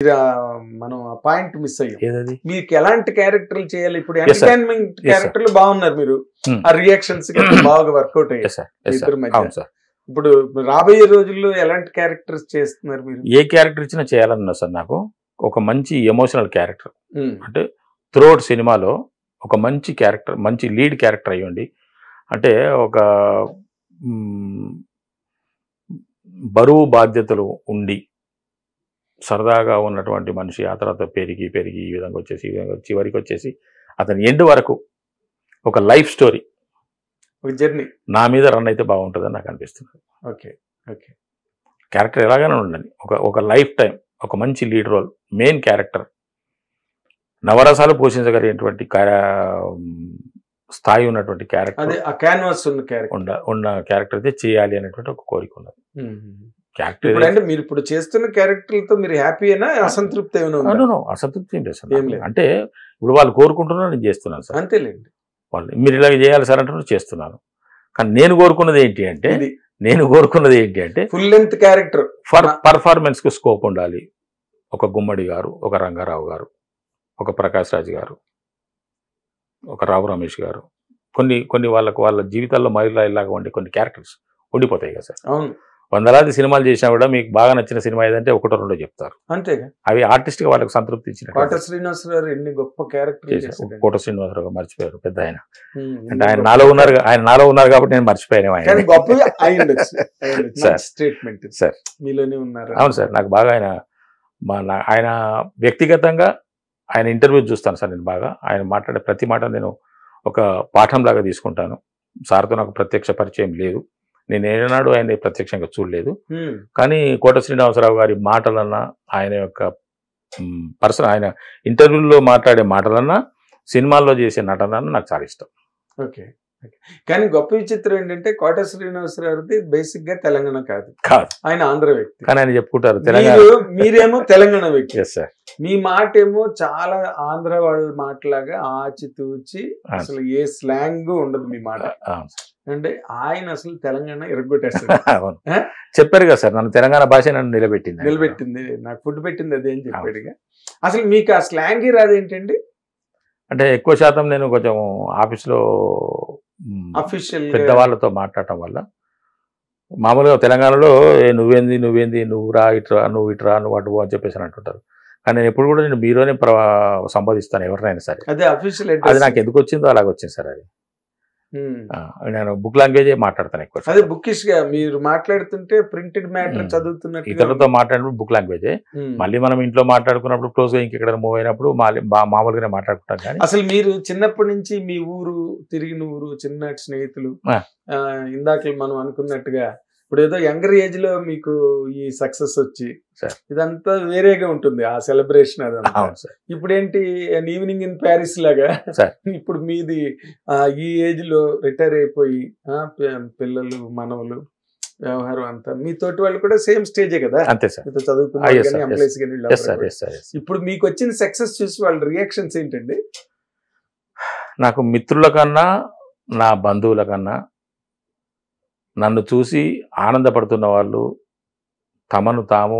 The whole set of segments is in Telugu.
మనం ఆ పాయింట్ మిస్ అయ్యాం. ఏదది మీకు ఎలాంటి క్యారెక్టర్లు చేయాలి? ఇప్పుడు ఎంటర్టైన్మెంట్ క్యారెక్టర్లు బాగున్నారు మీరు, ఆ రియాక్షన్స్ బాగా వర్కౌట్ అయ్యాయి ఇద్దరు మధ్య. ఇప్పుడు రాబోయే రోజుల్లో ఎలాంటి క్యారెక్టర్స్ చేస్తున్నారు మీరు? ఏ క్యారెక్టర్ ఇచ్చినా చేయాలన్నా సార్ నాకు ఒక మంచి ఎమోషనల్ క్యారెక్టర్, అంటే త్రూఅవుట్ సినిమాలో ఒక మంచి క్యారెక్టర్, మంచి లీడ్ క్యారెక్టర్ అయ్యండి. అంటే ఒక బరువు బాధ్యతలు ఉండి సరదాగా ఉన్నటువంటి మనిషి ఆ తర్వాత పెరిగి పెరిగి ఈ విధంగా వచ్చేసి చివరికి వచ్చేసి అతని ఎండ్ వరకు ఒక లైఫ్ స్టోరీ, ఒక జర్నీ నా మీద రన్ అయితే బాగుంటుందని నాకు అనిపిస్తుంది. ఓకే ఓకే, క్యారెక్టర్ ఎలాగైనా ఉండండి, ఒక లైఫ్ టైం ఒక మంచి లీడ్ రోల్, మెయిన్ క్యారెక్టర్, నవరసాలు పోషించగలిగినటువంటి స్థాయి ఉన్నటువంటి క్యారెక్టర్, ఉన్న క్యారెక్టర్ అయితే చేయాలి అనేటువంటి ఒక కోరిక ఉన్నది. క్యారెక్టర్ అంటే మీరు ఇప్పుడు చేస్తున్న క్యారెక్టర్లతో మీరు హ్యాపీ అయినా అసంతృప్తి ఏమైనా? అసంతృప్తి ఏం లేదు సార్. అంటే ఇప్పుడు వాళ్ళు కోరుకుంటున్నా నేను చేస్తున్నాను సార్. అంతేలేండి. వాళ్ళు మీరు ఇలా చేయాలి సార్ అంటున్నారు, చేస్తున్నాను. కానీ నేను కోరుకున్నది ఏంటి అంటే ఫుల్ లెంత్ క్యారెక్టర్, పర్ఫార్మెన్స్ కు స్కోప్ ఉండాలి. ఒక గుమ్మడి గారు, ఒక రంగారావు గారు, ఒక ప్రకాష్ రాజ్ గారు, ఒక రావు రమేష్ గారు, కొన్ని వాళ్ళ జీవితాల్లో మహిళ ఇలాగా ఉండే కొన్ని క్యారెక్టర్స్ ఉండిపోతాయి కదా సార్. అవును, వందలాది సినిమాలు చేసినా కూడా మీకు బాగా నచ్చిన సినిమా ఏదంటే ఒకటో రెండో చెప్తారు. అంతేగా, అవి ఆర్టిస్ట్ గా వాళ్ళకి సంతృప్తి ఇచ్చిన. కోట శ్రీనివాసరావు ఎన్ని గొప్ప క్యారెక్టర్, కోట శ్రీనివాసరావు మర్చిపోయారు పెద్ద ఆయన. అంటే ఆయన నాలో ఉన్నారు కాబట్టి నేను మర్చిపోయాను. సార్ మీలోనే ఉన్నారు. అవును సార్, నాకు బాగా ఆయన వ్యక్తిగతంగా ఆయన ఇంటర్వ్యూ చూస్తాను సార్. నేను బాగా ఆయన మాట్లాడే ప్రతి మాట నేను ఒక పాఠంలాగా తీసుకుంటాను. సార్తో నాకు ప్రత్యక్ష పరిచయం లేదు, నేను ఏనాడు ఆయన ప్రత్యక్షంగా చూడలేదు. కానీ కోట శ్రీనివాసరావు గారి మాటలన్నా, ఆయన యొక్క ఆయన ఇంటర్వ్యూల్లో మాట్లాడే మాటలన్నా, సినిమాల్లో చేసే నటనన్నా నాకు చాలా ఇష్టం. ఓకే, కానీ గొప్ప విచిత్రం ఏంటంటే కోట శ్రీనివాసరావుది బేసిక్ గా తెలంగాణ కాదు, ఆయన ఆంధ్ర వ్యక్తి. కానీ ఆయన చెప్పుకుంటారు తెలంగాణ, మీరేమో తెలంగాణ వ్యక్తి. సార్ మీ మాట ఏమో చాలా ఆంధ్ర వాళ్ళ మాటలాగా ఆచితూచి, అసలు ఏ స్లాంగ్ ఉండదు మీ మాట. అంటే ఆయన అసలు తెలంగాణ ఇరగొట్టేస్తారు. చెప్పారు కదా సార్, నన్ను తెలంగాణ భాష నన్ను నిలబెట్టింది, నాకు ఫుడ్ పెట్టింది అదే అని చెప్పాడుగా. అసలు మీకు ఆ స్లాంగ్ రాదేంటండి? అంటే ఎక్కువ శాతం నేను కొంచెం ఆఫీస్లో అఫీషియల్ పెద్దవాళ్ళతో మాట్లాడటం వల్ల, మామూలుగా తెలంగాణలో నువ్వేంది నువ్వు రా ఇట్రా నువ్వు అటు అని చెప్పేసి అంటుంటారు. కానీ నేను ఎప్పుడు కూడా నేను మీలోనే సంబోధిస్తాను ఎవరినైనా సరే. అది నాకు ఎందుకు వచ్చిందో అలాగ వచ్చింది సార్. అది నేను బుక్ లాంగ్వేజ్ మాట్లాడతాను ఎక్కువ. అదే బుకిష్ గా మీరు మాట్లాడుతుంటే ప్రింటెడ్ మ్యాటర్ చదువుతున్నట్టు, ఇతరులతో మాట్లాడినప్పుడు బుక్ లాంగ్వేజే. మళ్ళీ మనం ఇంట్లో మాట్లాడుకున్నప్పుడు క్లోజ్ గా ఇంకెక్కడ మూవ్ అయినప్పుడు మామూలుగానే మాట్లాడుకుంటాం. కానీ అసలు మీరు చిన్నప్పటి నుంచి మీ ఊరు, తిరిగిన ఊరు, చిన్నటి స్నేహితులు, ఇందాక మనం అనుకున్నట్టుగా ఇప్పుడు ఏదో యంగర్ ఏజ్ లో మీకు ఈ సక్సెస్ వచ్చి ఇదంతా వేరేగా ఉంటుంది ఆ సెలబ్రేషన్. అదంతా ఇప్పుడు ఏంటి ఈవినింగ్ ఇన్ ప్యారిస్ లాగా ఇప్పుడు మీది ఈ ఏజ్ లో రిటైర్ అయిపోయి పిల్లలు మనవలు వ్యవహారం అంతా మీ తోటి వాళ్ళు కూడా సేమ్ స్టేజే కదా. అంతే సార్, చదువుకున్నారు కానీ ఎంప్లాయీస్ కానీ. ఇప్పుడు మీకు వచ్చిన సక్సెస్ చూసి వాళ్ళ రియాక్షన్స్ ఏంటండి? నాకు మిత్రుల కన్నా, నా బంధువుల కన్నా నన్ను చూసి ఆనందపడుతున్న వాళ్ళు, తమను తాము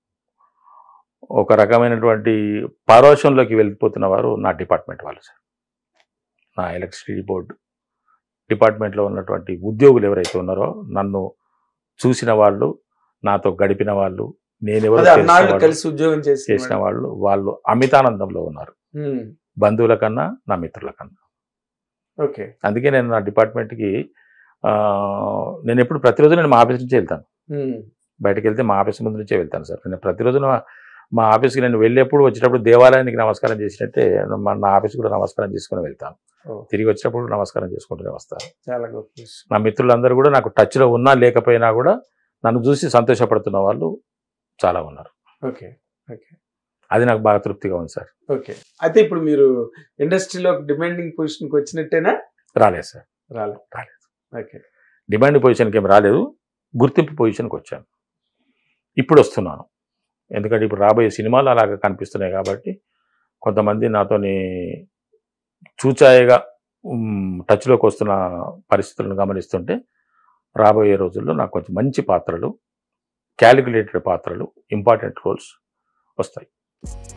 ఒక రకమైనటువంటి పరోక్షంలోకి వెళ్ళిపోతున్న వారు నా డిపార్ట్మెంట్ వాళ్ళు సార్. నా ఎలక్ట్రిసిటీ బోర్డు డిపార్ట్మెంట్లో ఉన్నటువంటి ఉద్యోగులు ఎవరైతే ఉన్నారో, నన్ను చూసిన వాళ్ళు, నాతో గడిపిన వాళ్ళు, నేనెవరో కలిసి ఉద్యోగం చేసిన వాళ్ళు అమితానందంలో ఉన్నారు, బంధువుల కన్నా నా మిత్రుల కన్నా. ఓకే, అందుకే నేను నా డిపార్ట్మెంట్కి నేను ఎప్పుడు ప్రతిరోజు నేను మా ఆఫీస్ నుంచే వెళ్తాను. బయటకు వెళ్తే మా ఆఫీస్ ముందు నుంచే వెళ్తాను సార్. నేను ప్రతిరోజు మా ఆఫీస్కి నేను వెళ్ళేప్పుడు వచ్చేటప్పుడు దేవాలయానికి నమస్కారం చేసినట్టే నా ఆఫీస్ కూడా నమస్కారం చేసుకుని వెళ్తాను. తిరిగి వచ్చేటప్పుడు నమస్కారం చేసుకుంటూనే వస్తాను. చాలా గొప్ప. నా మిత్రులందరూ కూడా నాకు టచ్లో ఉన్నా లేకపోయినా కూడా నన్ను చూసి సంతోషపడుతున్న వాళ్ళు చాలా ఉన్నారు. ఓకే ఓకే, అది నాకు బాగా తృప్తిగా ఉంది సార్. ఓకే, అయితే ఇప్పుడు మీరు ఇండస్ట్రీలో డిమాండింగ్ పొజిషన్కి వచ్చినట్టేనా? రాలేదు సార్, రాలేదు. ఓకే, డిమాండింగ్ పొజిషన్కి ఏం రాలేదు, గుర్తింపు పొజిషన్కి వచ్చాను. ఇప్పుడు వస్తున్నాను, ఎందుకంటే ఇప్పుడు రాబోయే సినిమాలు అలాగా కనిపిస్తున్నాయి కాబట్టి కొంతమంది నాతోని చూచాయిగా టచ్లోకి వస్తున్న పరిస్థితులను గమనిస్తుంటే రాబోయే రోజుల్లో నాకు కొంచెం మంచి పాత్రలు, క్యాలిక్యులేటెడ్ పాత్రలు, ఇంపార్టెంట్ రోల్స్ వస్తాయి. you.